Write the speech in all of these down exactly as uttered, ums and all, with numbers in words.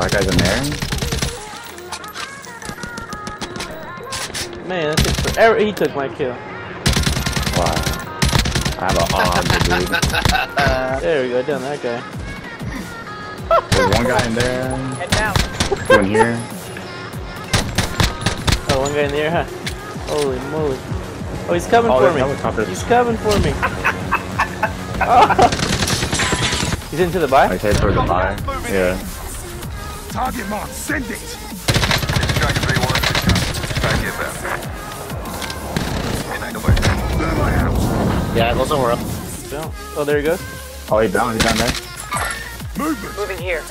that guy's in there? Man, that took forever. He took my kill. Wow. I have a arm, dude. There we go, down that guy. There's one guy in there. Head down. Two in here. Oh, one guy in the air, huh? Holy moly. Oh, he's coming Oh, for there's me. helicopters. He's coming for me. Oh. He's into the buy? I head towards the fire. Yeah. Target mark, send it! Striker three one. Back here, back. Clear my house! Yeah, go somewhere else. Down. Oh, there he goes. Oh, he's down. He's down there. Movement! Moving here.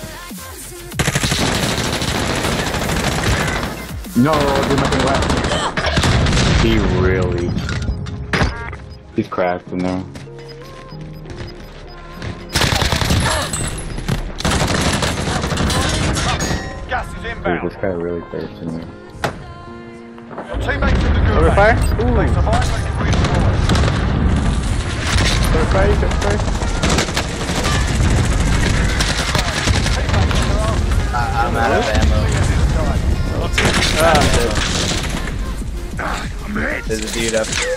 No, do nothing left. He really. He's cracked in there. Gas is Dude, inbound. this guy really thirsty me. Your teammates in the good. Over fire? Ooh. They survived, they can redeploy. Over fire, over fire. Uh, I'm out of ammo. Ah, I'm dead. I'm hit! There's a dude up here.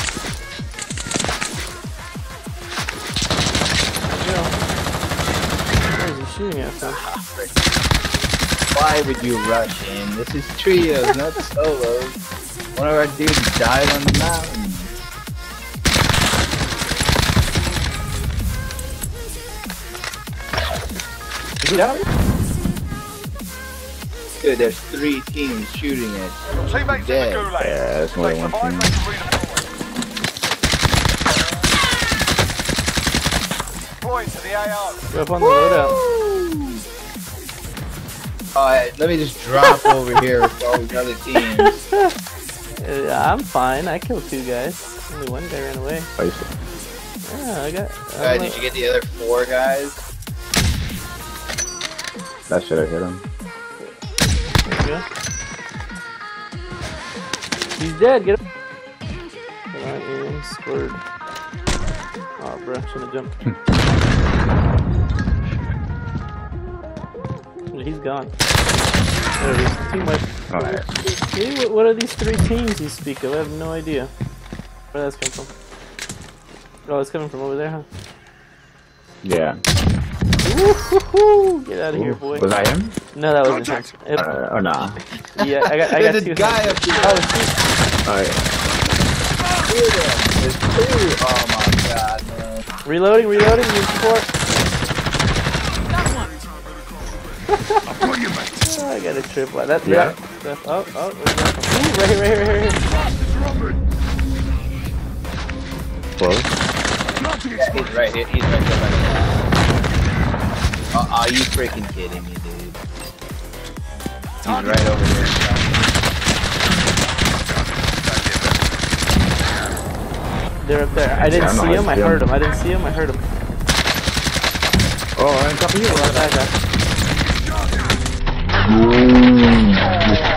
Yo. Where is he shooting at from? Why would you rush in? This is trios, not solos. One of our dudes died on the mountain. Is he down? Dude, there's three teams shooting at you. Your teammates in Dead. the gulag. Yeah, that's If more they than one survive, team. they can redeploy. Deploying to the A R. Go up on the loadout. Alright, let me just drop over here with all these other teams. Uh, I'm fine. I killed two guys. Only one guy ran away. Oh, you see- Yeah, I got. I Alright, don't did you get the other four guys? That should have hit him. There you go. He's dead. Get him. Come on, Ian. Squirt. Oh, bro. Shouldn't have jumped. He's gone. There it is. Team wipe. Alright. Hey, what- what are these three teams you speak of? I have no idea. Where that's come from? Oh, it's coming from over there, huh? Yeah. Woo-hoo-hoo! Get out of here, boy. Was that him? No, that wasn't him. Contact. Yep. Uh, or nah. Yeah, I got, I got There's two. a guy up here. Oh, shoot. Alright. There's two. Oh my god, man. Reloading, reloading, need support. I've got you, mate! Oh, I got a triple. That, Yeah. that, oh, oh, where's that? Ooh, right here, right here, right here. Bastards are on me! Close. Planting Yeah, he's right here. He's right there. Right there. Oh, are you freaking kidding me, dude? He's right over here. They're up there. I didn't Yeah, I'm see not him, I him. heard him. I didn't see him, I heard him. Oh, I'm top of you. That guy. Ooh.